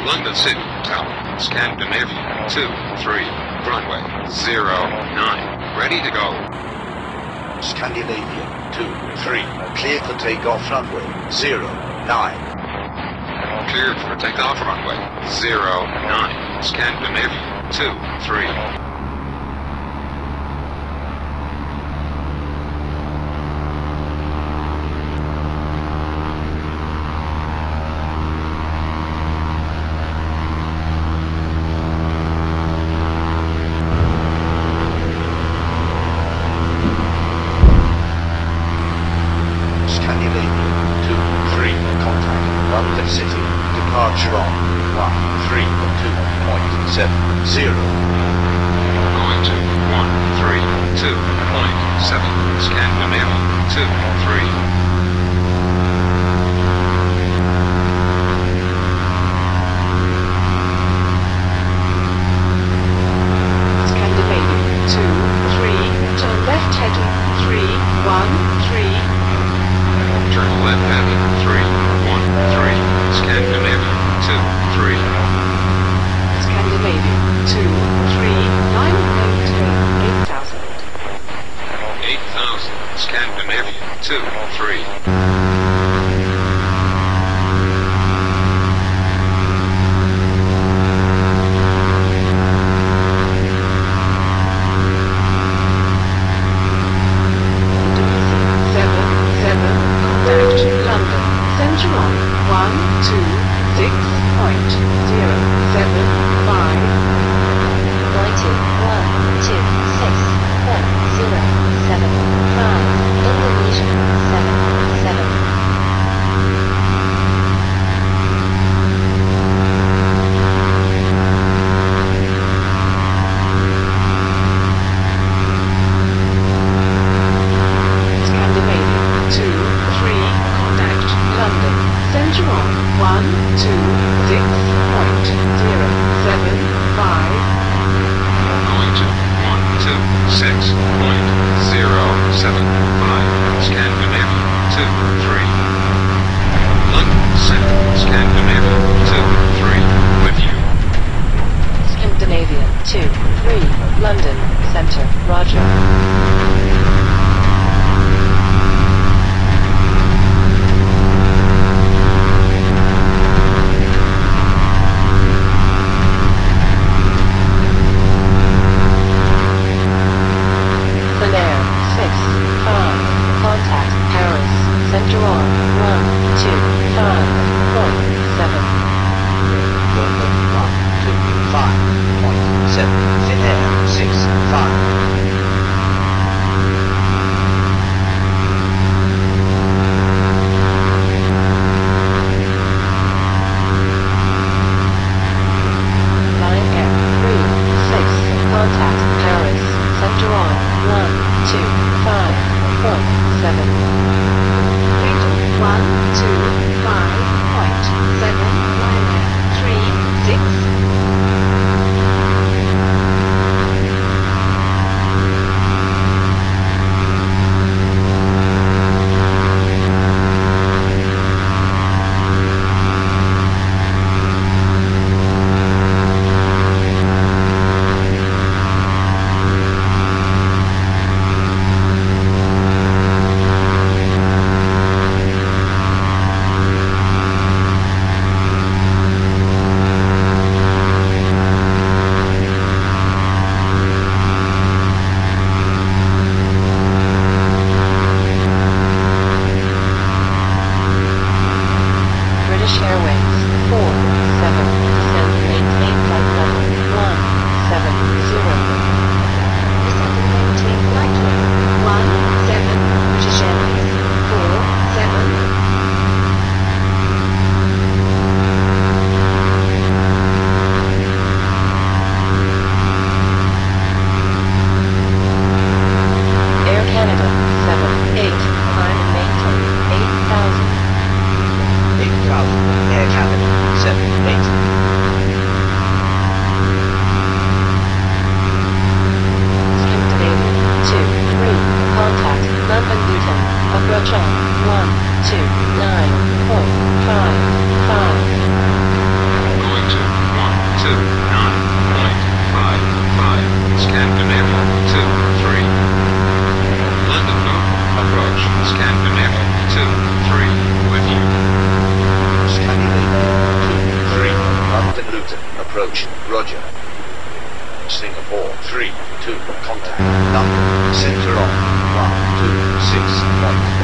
London City Tower, Scandinavia, 23, runway, 09, ready to go. Scandinavia, 23, cleared for takeoff runway, 09. Cleared for takeoff runway, 09, Scandinavia, 23. London City, departure on 132.70. Going to 132.7, Scandinavia, 23. Scandinavia, 23. London Center, Roger.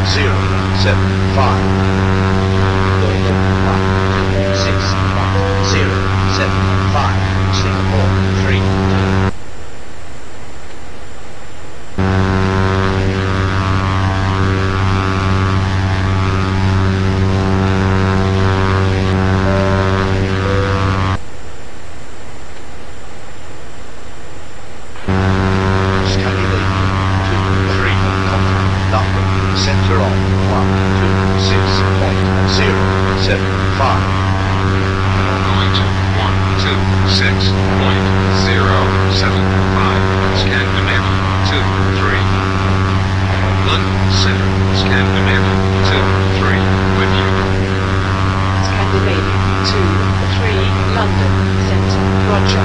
075. London 126.075. Singapore 3. Center on 126.075. Going to 126.075. Scandinavia 23. London Center, Scandinavia 23. With you. Scandinavia 2-3 London Centre. Roger.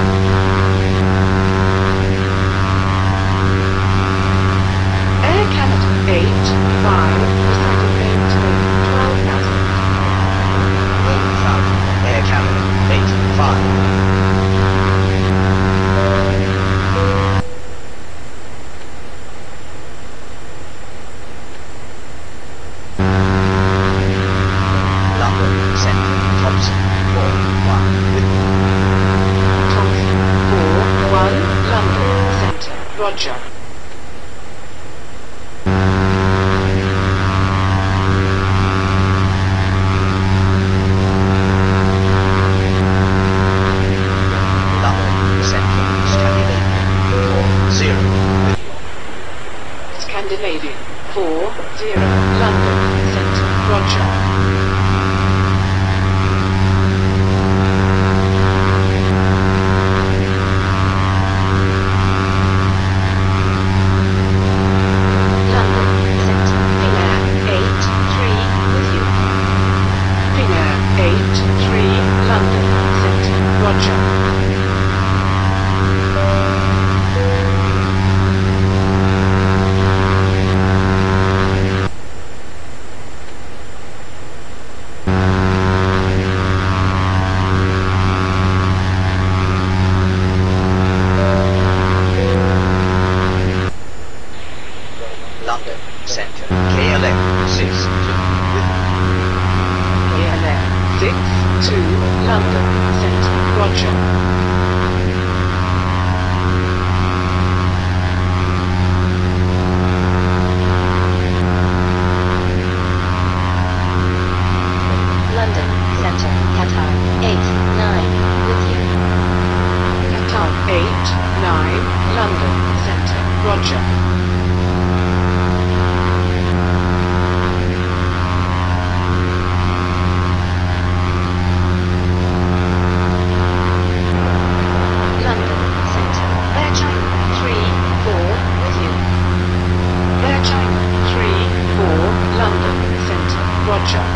Air Canada 8-5 presented maintain 12,000. Air Canada 85. London Central Thompson 4-1 with Thompson 4-1 London Centre. Roger. London Central Scandinavia 4-0 with Scandinavian 4-0 London Centre. Roger. London Centre. Finnair 8-3 with you. Finnair 8-3 London Centre. Roger. London Central KLM 6-2 with KLM 6-2 London Centre. Roger. London Centre Qatar 8-9 with you. Qatar 8-9 London Centre. Roger. London Centre. Air China 3-4 with you. Air China 3-4 London Centre. Roger.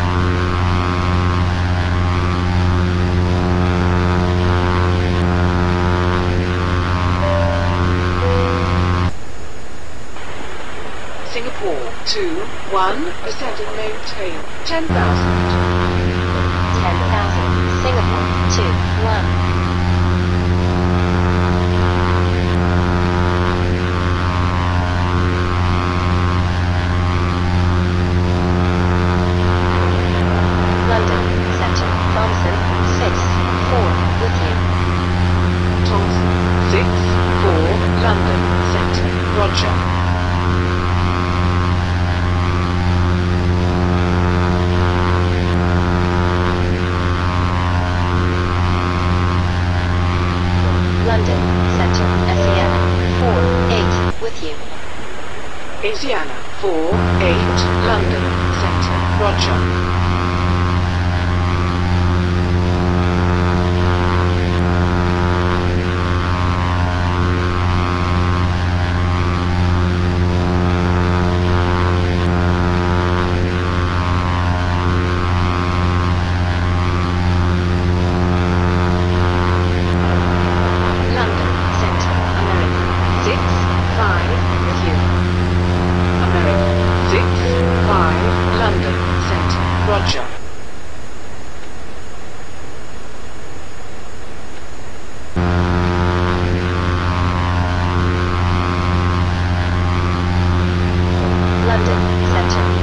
Singapore 2-1 ascend and maintain 10,000. 10,000 Singapore 2-1. London Centre Thompson 6-4 with you. Thompson 6-4 London Centre. Roger. London Centre Asiana 4-8 with you. Asiana 4-8 London Centre. Roger. London Centre America 6-5 with you. America 6-5 London Centre.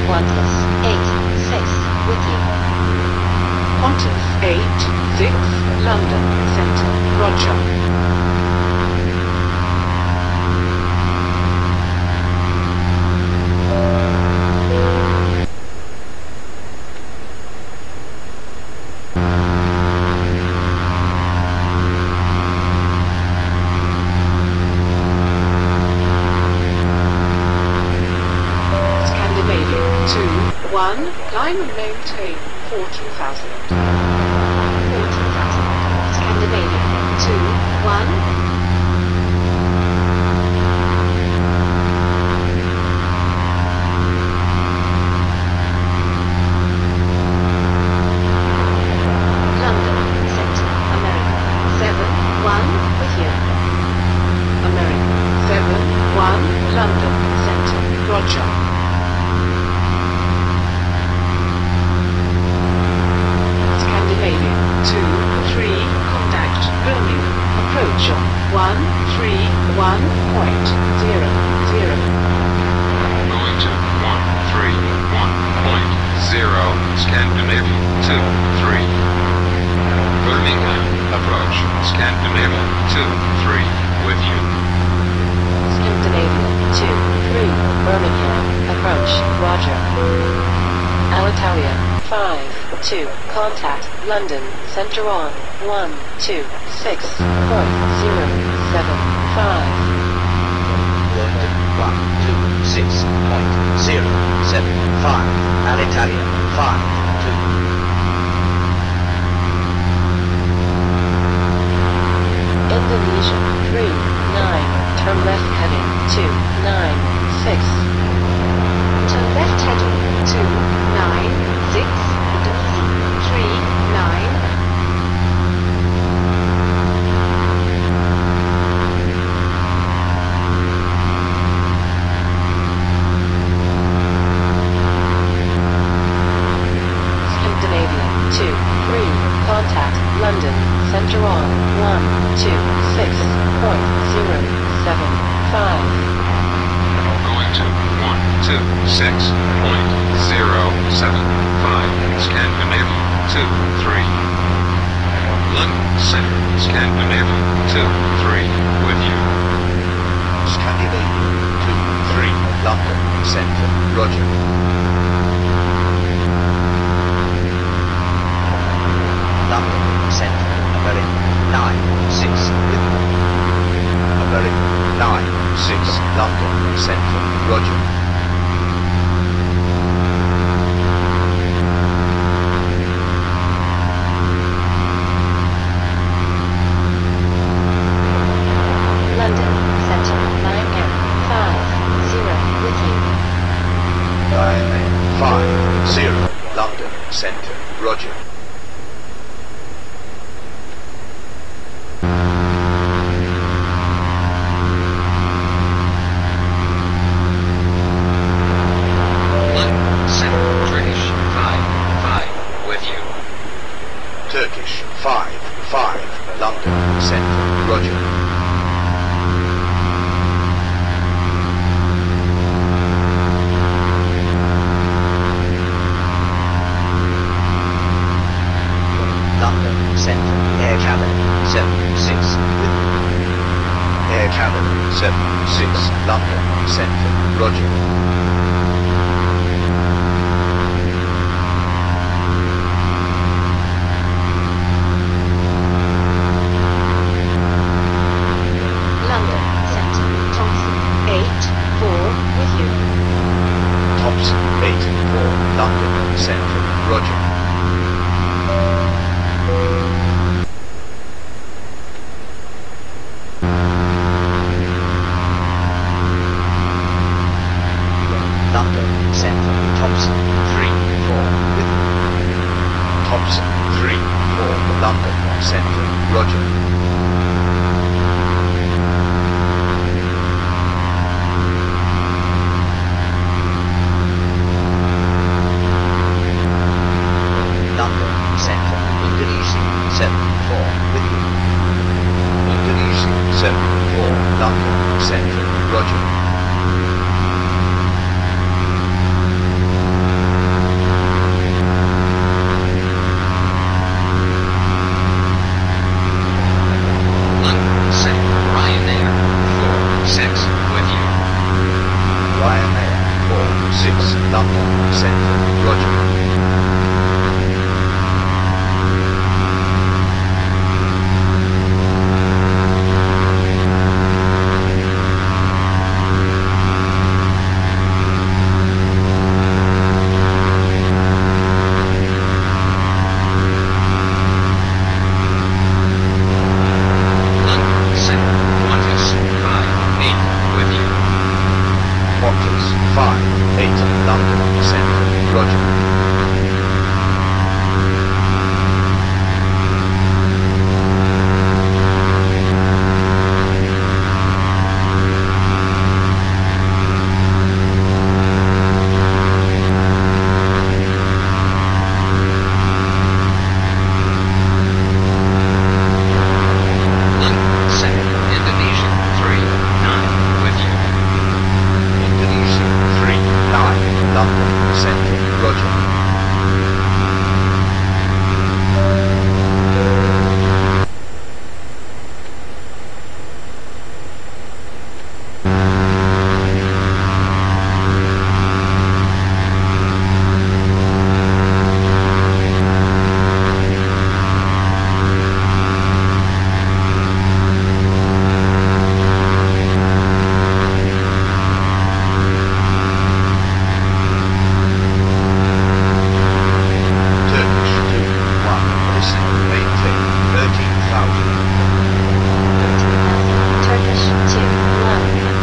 Qantas 86 with you. Qantas 86, London Centre, Roger. Scandinavian 2-1, climb and maintain 14,000. 14,000. Scandinavian 2-1. London Centre, America 7-1 with you. America 7-1, London Centre, Roger. Scandinavian 2-3, contact Birmingham, approach on 131.00. Going to 131.0, Scandinavian 2-3. Birmingham, approach, Scandinavian 2-3, with you. Scandinavian 2-3. Birmingham approach. Roger. Alitalia 5-2. Contact London Centre on 126.075. London 126.075. Alitalia 5-2. Indonesia 3-9. Turn left heading 296. Turn left heading 296. Indonesia 3-9. Scandinavian 2-3. Contact London Centre on 126.075. Going to 126.075, Scandinavian 2-3. London Centre, Scandinavian 2-3, with you. Scandinavian 2-3, London Centre, Roger. London Centre, America 9-6 with you. America 9-6, London Centre, Roger. London Centre 9M50 with you. 9-5-0, London Centre, Roger. London Centre, British 5-5, with you. Turkish 5-5, London Centre, Roger. London Centre, Air Canada 7-6 with you. Air Canada 7-6, London Centre, Roger. London Centre Thompson 8-4 with you. Thompson 8-4, London Centre, Roger. London Centre, Thompson 3-4 with you. Thompson 3-4, London Centre, Roger. London Centre, Indonesia 7-4 with you. Indonesia 7-4, London Centre, Roger. 6, London Central, Roger. London Central, Qantas 58 with you. Qantas 5, 8, London Central, Roger. London Central, Indonesia 39 with you. Indonesia 3, 9, London Central, Roger. Turkish 2, 1, listen, maintain, 13,000. 13,000. Turkish 2, 1.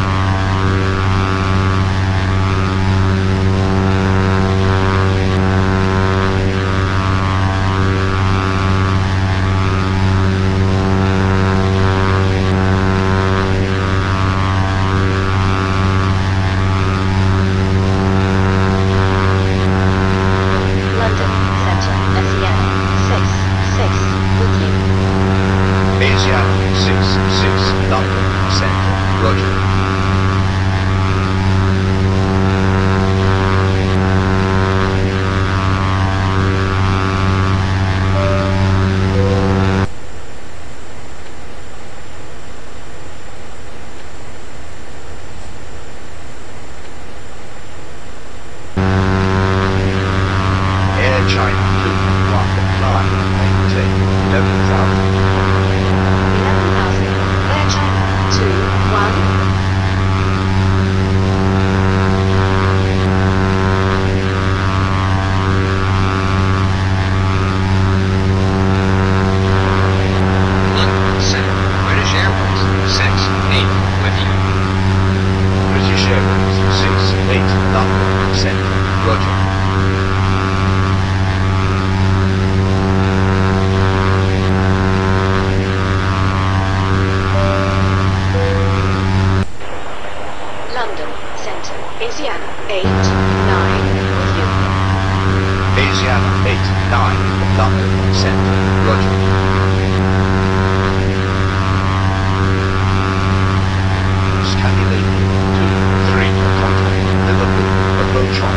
London Central, Asiana 6, 6 with you. Asiana 6, 6, London Central, Roger. Air China 2, 1, fly, maintain, 11,000. 11,000. Air China 2, 1. London Central, British Airways 68 with you. British Airways 6, 8, London Central, Roger. London Central, Asiana 8, 9 with you. Asiana 8, 9, London Central, Roger. Scandinavia 2, 3, contact Liverpool, approach on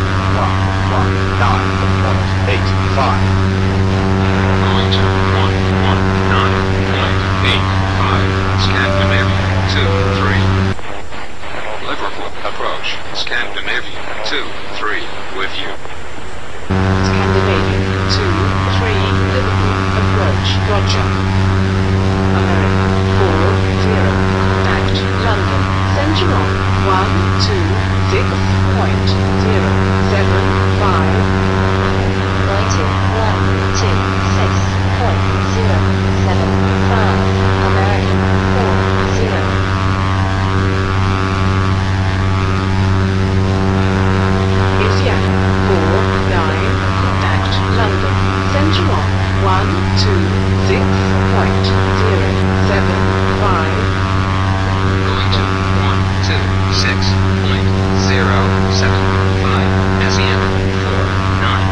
119.85. Going to 119.85. Scandinavia 2, 3. Liverpool approach. Scandinavia 2, 3 with you. Scandinavia 2, 3, Liverpool, approach, Roger. America 4, 0, contact, London, Central, 126.075. Going to 126.075. American 40. Asiana 4, 9, contact, London, Central, 126.075. Going to 126.075. SEM 49.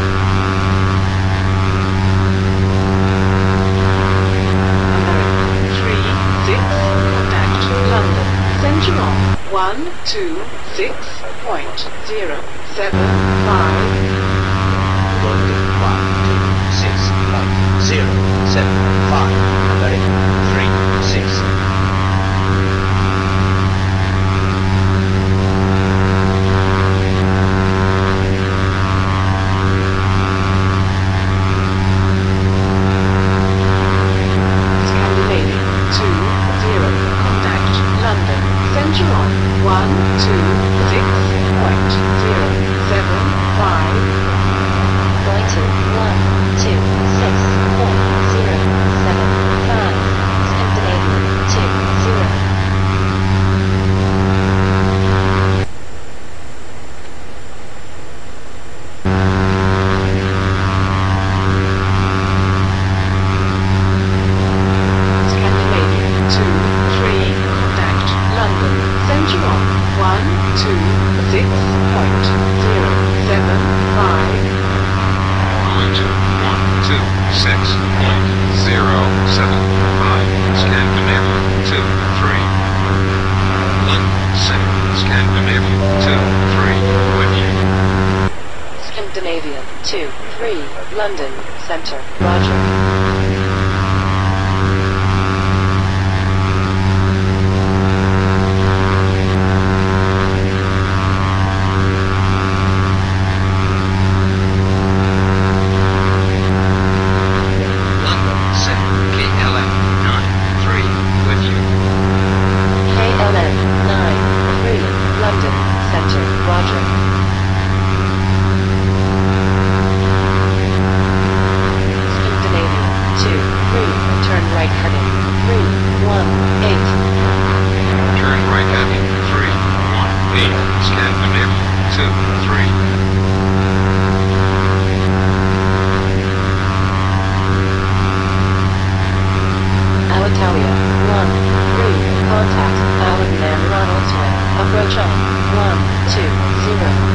American 3, 6, contact, London, Central, 126.075. London 126.075. American 3, 6. 6.075. Going to 126.075. Scandinavia 2, 3. London Center. Scandinavia 2, 3. With you. Scandinavia 2, 3, London Center. Roger. London Center. KLM 9, 3. With you. KLM 9, 3, London Center. Roger. Scandinavia 2, 3, turn right heading 318. Turn right heading 318. Scandinavia 2, 3. Alitalia 1, 3, contact Alan Man Ronaldsway. Approach on 120.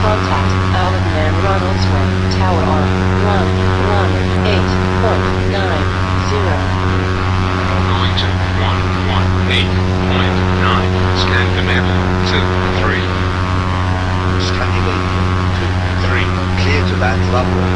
Contact Alderman Ronalds Way, Tower R, 118.90. Going to 118.9. Scandinavia 23. Scandinavia 2-3. Clear to land runway